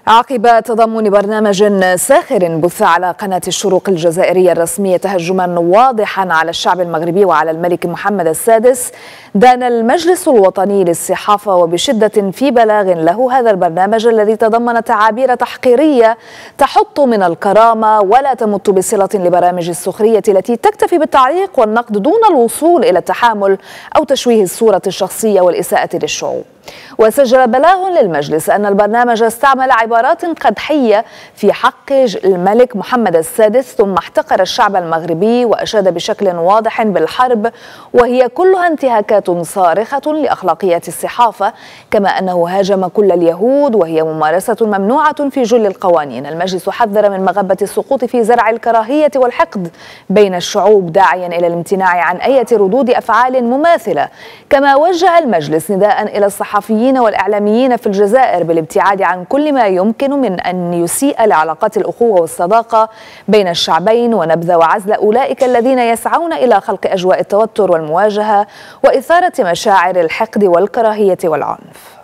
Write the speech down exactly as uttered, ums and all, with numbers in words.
عقب تضمن برنامج ساخر بث على قناة الشروق الجزائرية الرسمية تهجما واضحا على الشعب المغربي وعلى الملك محمد السادس، دان المجلس الوطني للصحافة وبشدة في بلاغ له هذا البرنامج الذي تضمن تعابير تحقيرية تحط من الكرامة ولا تمت بصلة لبرامج السخرية التي تكتفي بالتعليق والنقد دون الوصول إلى التحامل أو تشويه الصورة الشخصية والإساءة للشعوب. وسجل بلاغ للمجلس أن البرنامج استعمل عبارات قدحية في حق الملك محمد السادس، ثم احتقر الشعب المغربي وأشاد بشكل واضح بالحرب، وهي كلها انتهاكات صارخة لأخلاقيات الصحافة، كما أنه هاجم كل اليهود وهي ممارسة ممنوعة في جل القوانين. المجلس حذر من مغبة السقوط في زرع الكراهية والحقد بين الشعوب، داعيا إلى الامتناع عن أي ردود أفعال مماثلة. كما وجه المجلس نداء إلى الصحافة الصحفيين والإعلاميين في الجزائر بالابتعاد عن كل ما يمكن من أن يسيء لعلاقات الأخوة والصداقة بين الشعبين، ونبذ وعزل أولئك الذين يسعون إلى خلق أجواء التوتر والمواجهة وإثارة مشاعر الحقد والكراهية والعنف.